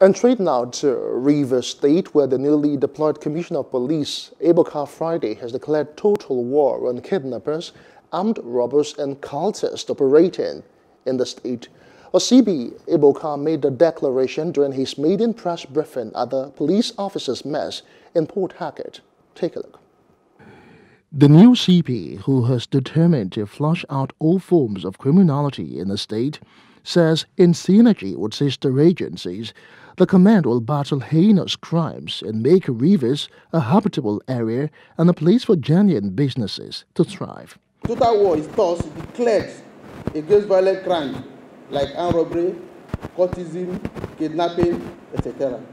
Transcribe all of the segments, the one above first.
And straight now to Rivers State, where the newly deployed Commissioner of Police, Abubakar Friday, has declared total war on kidnappers, armed robbers and cultists operating in the state. CP Abubakar made the declaration during his maiden press briefing at the police officers' mess in Port Harcourt. Take a look. The new CP, who has determined to flush out all forms of criminality in the state, says in synergy with sister agencies, the command will battle heinous crimes and make Rivers a habitable area and a place for genuine businesses to thrive. Total war is thus declared against violent crime like armed robbery, cultism, kidnapping, etc.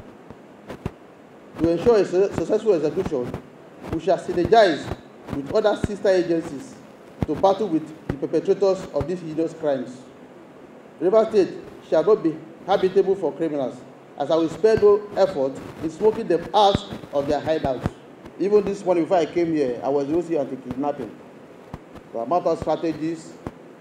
To ensure a successful execution, we shall synergize with other sister agencies to battle with the perpetrators of these heinous crimes. Rivers State shall not be habitable for criminals, as I will spare no effort in smoking them out of their hideouts. Even this morning before I came here, I was using anti-kidnapping. The amount of strategies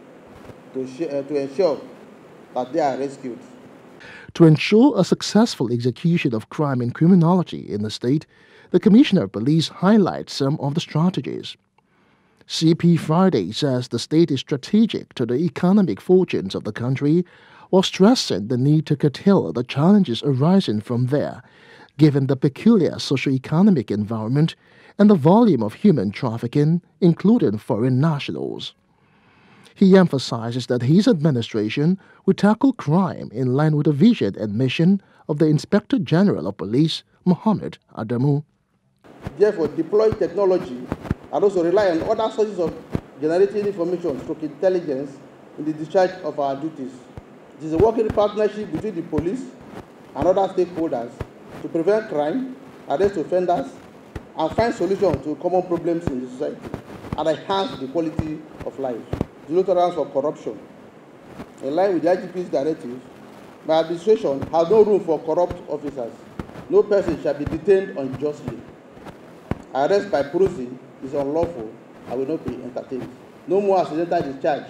to ensure that they are rescued. To ensure a successful execution of crime and criminality in the state, the Commissioner of Police highlights some of the strategies. CP Friday says the state is strategic to the economic fortunes of the country, while stressing the need to curtail the challenges arising from there, given the peculiar socio-economic environment and the volume of human trafficking, including foreign nationals. He emphasizes that his administration will tackle crime in line with the vision and mission of the Inspector General of Police, Mohammed Adamu. Therefore, deploy technology and also rely on other sources of generating information through intelligence in the discharge of our duties. It is a working partnership between the police and other stakeholders to prevent crime, arrest offenders, and find solutions to common problems in the society and enhance the quality of life. Zero tolerance for corruption. In line with the IGP's directive, my administration has no room for corrupt officers. No person shall be detained unjustly. Arrest by proxy is unlawful and will not be entertained. No more accidental discharge.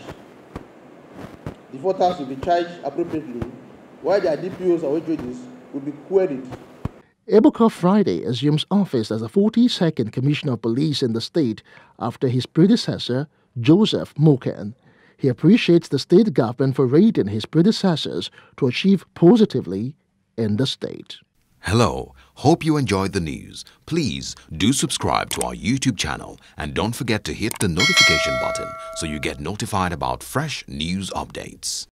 Defaulters will be charged appropriately, while their DPOs or HODs will be queried. Abubakar Friday assumes office as the 42nd Commissioner of Police in the state after his predecessor, Joseph Moken. He appreciates the state government for rating his predecessors to achieve positively in the state. Hello, hope you enjoyed the news. Please do subscribe to our YouTube channel and don't forget to hit the notification button so you get notified about fresh news updates.